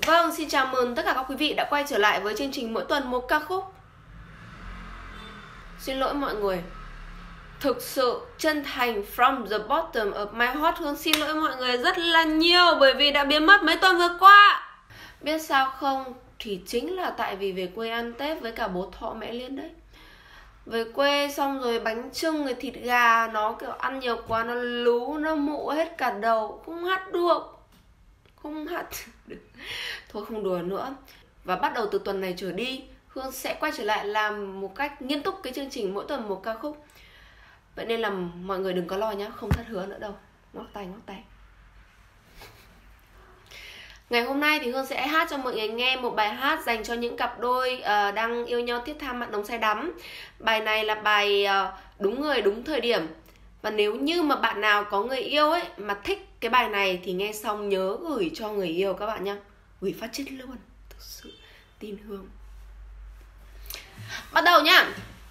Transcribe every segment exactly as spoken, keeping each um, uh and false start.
Vâng, xin chào mừng tất cả các quý vị đã quay trở lại với chương trình mỗi tuần một ca khúc. Xin lỗi mọi người, thực sự chân thành from the bottom of my heart, Hương xin lỗi mọi người rất là nhiều bởi vì đã biến mất mấy tuần vừa qua. Biết sao không, thì chính là tại vì về quê ăn Tết với cả bố Thọ mẹ Liên đấy. Về quê xong rồi bánh chưng rồi thịt gà nó kiểu ăn nhiều quá, nó lú, nó mụ hết cả đầu, không hát được. Không hát được. Thôi không đùa nữa. Và bắt đầu từ tuần này trở đi, Hương sẽ quay trở lại làm một cách nghiêm túc cái chương trình mỗi tuần một ca khúc. Vậy nên là mọi người đừng có lo nhá, không thất hứa nữa đâu. Ngoắc tay ngoắc tay. Ngày hôm nay thì Hương sẽ hát cho mọi người nghe một bài hát dành cho những cặp đôi uh, đang yêu nhau thiết tha mặn nồng say đắm. Bài này là bài uh, đúng người đúng thời điểm. Và nếu như mà bạn nào có người yêu ấy mà thích cái bài này thì nghe xong nhớ gửi cho người yêu các bạn nhá. Gửi phát chết luôn, thực sự tin Hương. Bắt đầu nhá.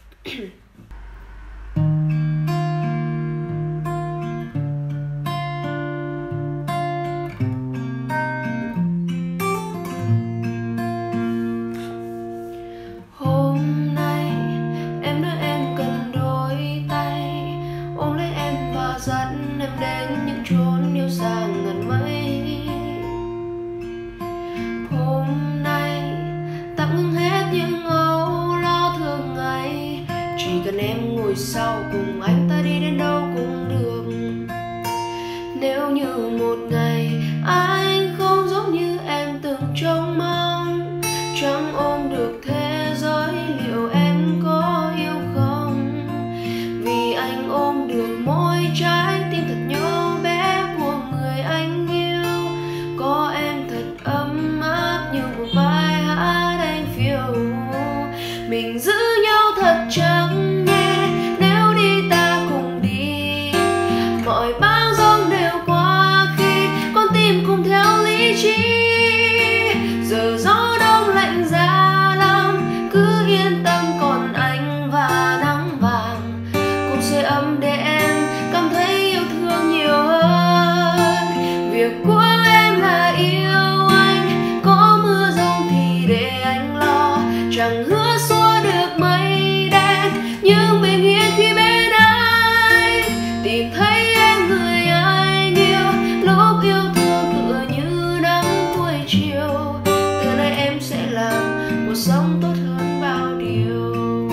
Sau cùng anh ta đi đến đâu cũng được. Nếu như một ngày anh không giống như em từng trông mong, chẳng ôm được thế giới, liệu em có yêu không? Vì anh ôm được mỗi trái tim thật nhỏ bé của người anh yêu. Có em thật ấm áp như một bài hát anh phiêu. Mình giữ nhau thật chẳng mọi bão giông đều qua khi con tim cùng theo lý trí. Giờ gió đông lạnh giá lắm, cứ yên tâm còn anh và nắng vàng cùng sưởi ấm để em cảm thấy yêu thương nhiều hơn. Việc của em là yêu anh, có mưa giông thì để anh lo, chẳng hứa xua được mây đen nhưng bình yên khi bên anh tìm thấy lúc yêu thương tựa như nắng cuối chiều. Từ nay em sẽ làm cuộc sống tốt hơn bao điều.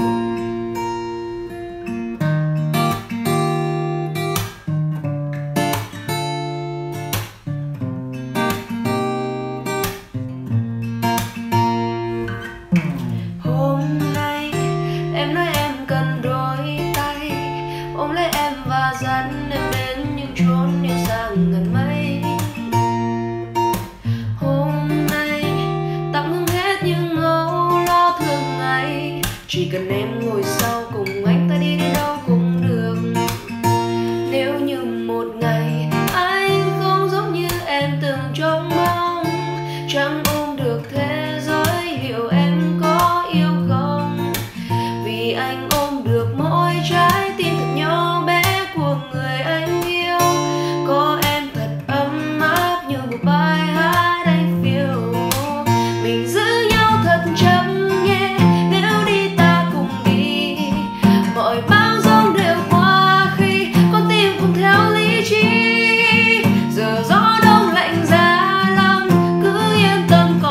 Hôm nay em nói em cần đôi tay, ôm lấy em và dẫn em đến những chốn yêu xa ngần mây. Chỉ cần em ngồi sau cùng anh ta đi đến đâu cũng được. Nếu như một ngày anh không giống như em từng trông mong, chẳng ôm được thế giới, liệu em có yêu không? Vì anh ôm được mỗi trái tim thật nhỏ bé của người anh yêu. Có em thật ấm áp như một bài hát anh phiêu. Mình giữ nhau thật chậm nhẹ, mọi bão giông đều qua khi con tim cùng theo lý trí. Giờ gió đông lạnh giá lắm, cứ yên tâm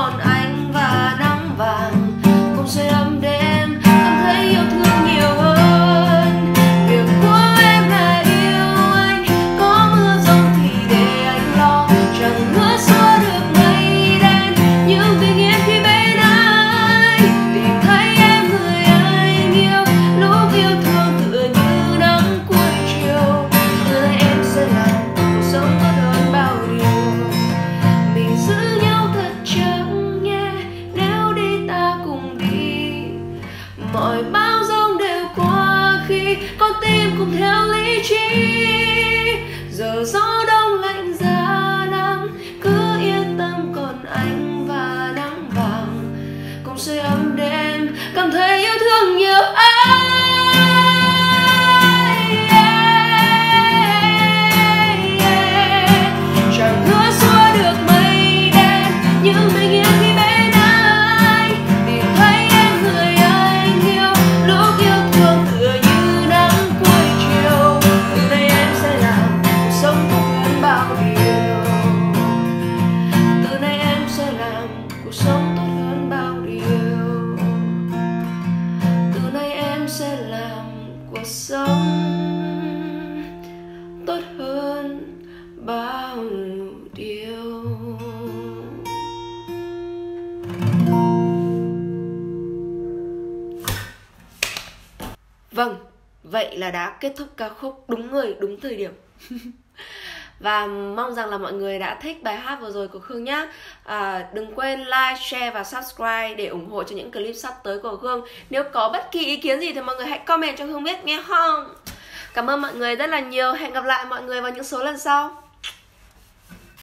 Vâng, vậy là đã kết thúc ca khúc Đúng Người Đúng Thời Điểm. Và mong rằng là mọi người đã thích bài hát vừa rồi của Khương nhé. à, Đừng quên like, share và subscribe để ủng hộ cho những clip sắp tới của Khương. Nếu có bất kỳ ý kiến gì thì mọi người hãy comment cho Khương biết nghe không. Cảm ơn mọi người rất là nhiều. Hẹn gặp lại mọi người vào những số lần sau.